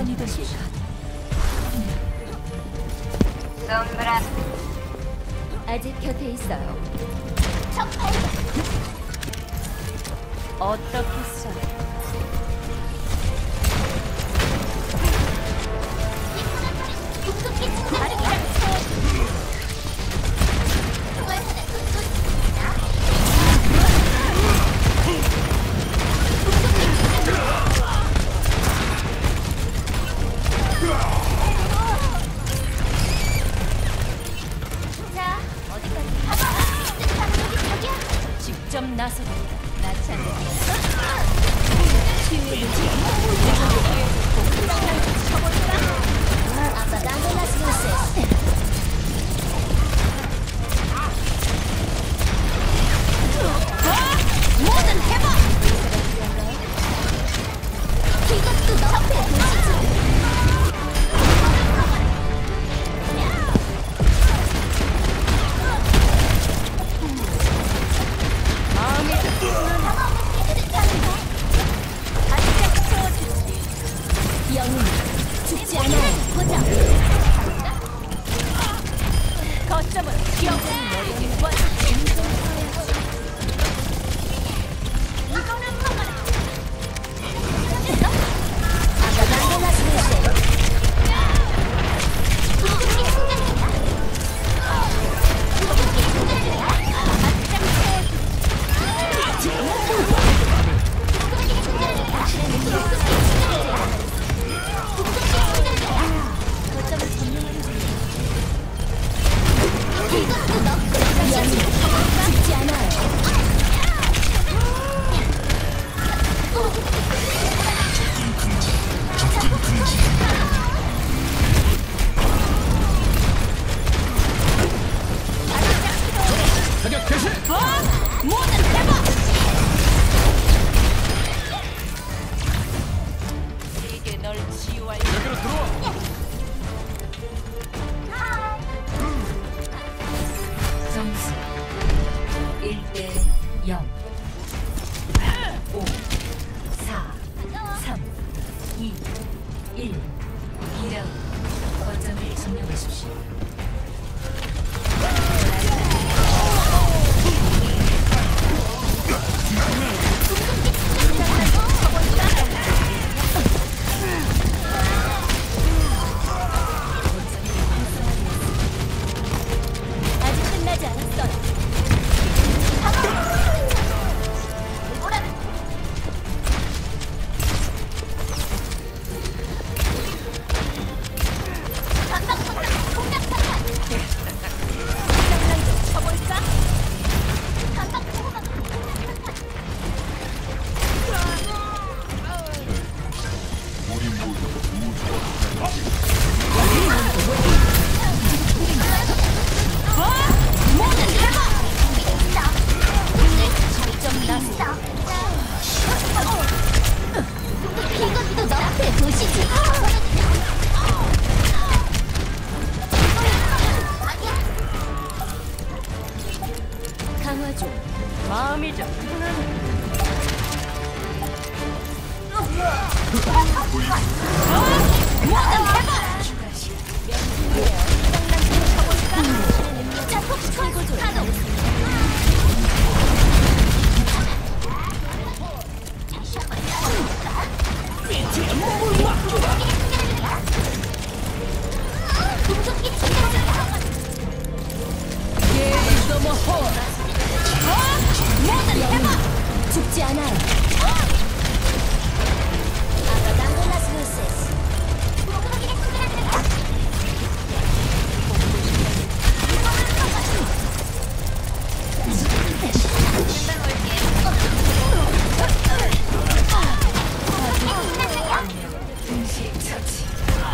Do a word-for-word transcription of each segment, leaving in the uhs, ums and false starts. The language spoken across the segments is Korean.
아니듯이 솜브라 아직 곁에 있어요. 적 발견. 어떻게 써? 궁극기 충전이야. 자, 어디까지 가봐. 저기야. 직접 나서겠다. 나찬 뭐든 해봐. 이것도 너의 도시지. 영웅 죽지 않아요. 보자. 거점은 영웅 머리에 원. 이거는 먹어라. 궁극기 충전이야. 궁극기 충전이야. 궁극기 충전이야. 거점을 점령하는 중. 이것도 너의 도시지. 죽지 않아요. 사격 개시! 뭐든 해봐. 이게 널 치유할 여기로 들어와! 점수 일 대 영. 오, 사, 삼, 이, 일. 이 라운드 거점을 점령하십시오. 아직 끝나지 않았어요. 쳐볼까? 우리 모두 우주와 뭐든 해봐. 직접 나서. 이것도 너의 도시지. 강화 중. 마음이죠. 뭐든 해봐. 자, 최고조. 궁극기 충전이야. 뭐든 해봐. 죽지 않아요. 궁극기 충전이야. 음식 처치.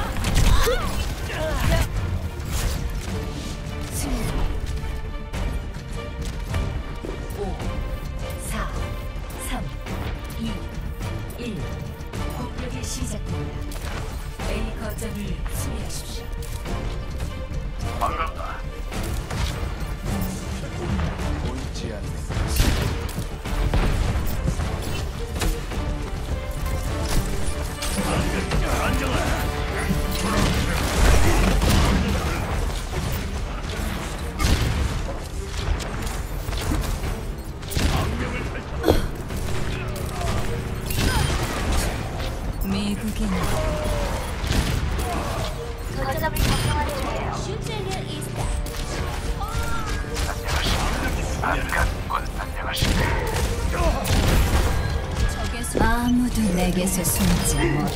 승리. 오, 사, 삼, 내게서 숨지 못해.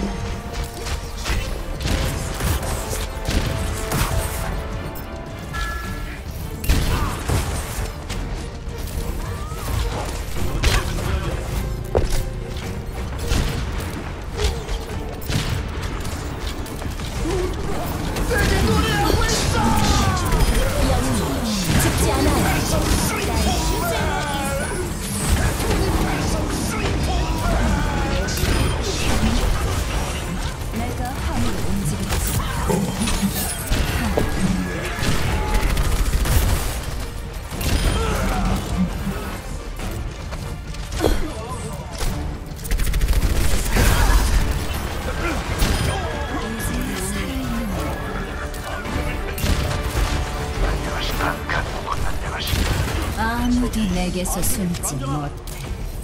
죽지 않아요. 내가 화물을 움직이겠어. 아무도 내게서 숨지 못해.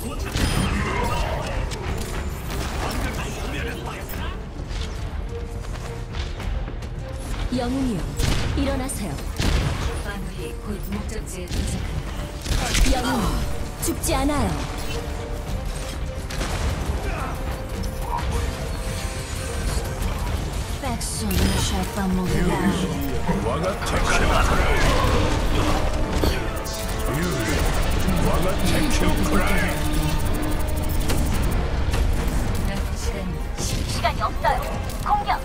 영웅이요, 일어나세요. 마무리 곧 목적지에 도착한다. 영웅, 죽지 않아요. Personne n'échappe à mon regard. 와가 택시라. 와가 택시라. 시간이 없어요. 공격.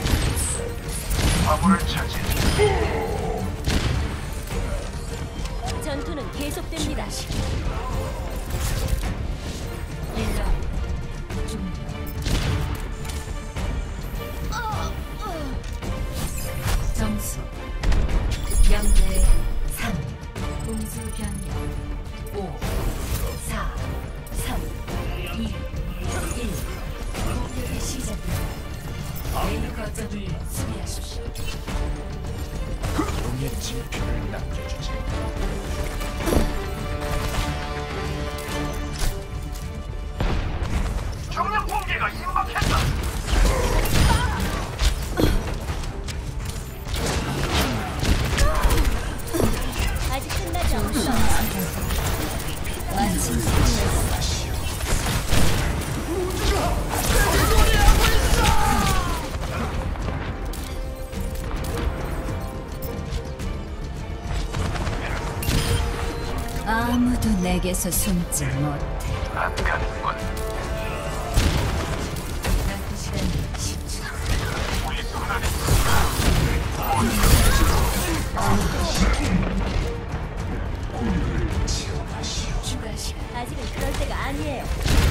화물을 차지. 전투는 계속됩니다. 점수 영대 삼. 공수 변경 오, 사, 삼, 이, 일. 공격이 시작됩니다. 메인 거점을 수비하십시오. 용의 진표를 남겨주지. 정령 공개가 임박했다. 아직 끝나지 않았어. 마침 아무도 내게서 숨지 못해. 안 가는군. 남은 시간 십 초. 우리 손안에 추가 시간. 아직은 그럴 때가 아니에요.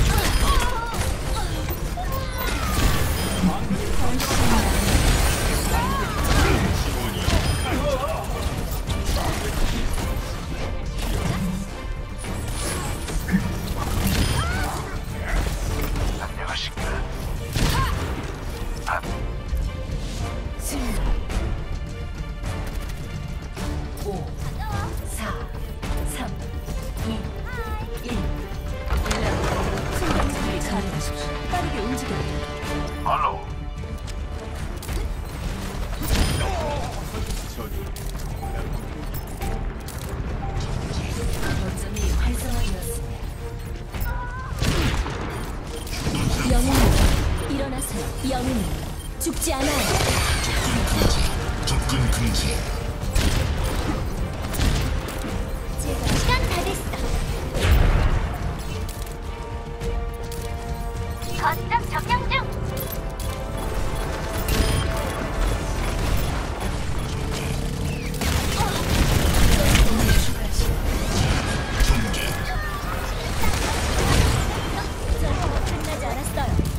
안녕하십니까. 승리. 오, 사, 삼, 이, 일. 순간적으로 처리하십시오. 빠르게 움직여요. 알로. 거점이 활성화되었습니다. 영웅이요, 일어나세요. 영웅이 죽지 않아요. 접근 금지. 제가 시간 다 됐어. 거점 점령 중. 전투가 끝나지 않았어요.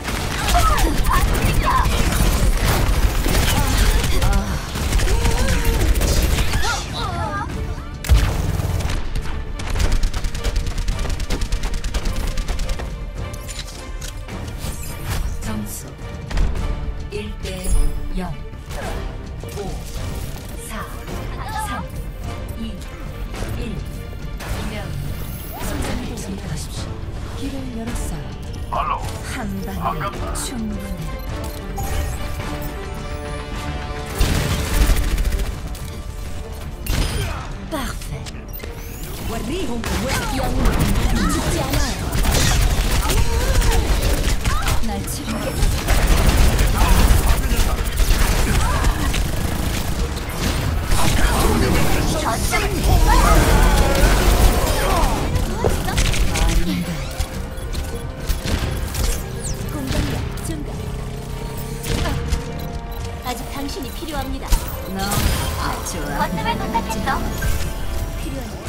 점수 일 대 영. 오, 사, 삼, 이, 일. 이면 선장님 전달하십시오. 길을 열었어요. 알로. 한 방에 충분해. Parfait. 영웅 죽지 않아요. 공격력 증가. 아직 당신이 필요합니다. 너 좋아. 거점에 도착했어. 필요한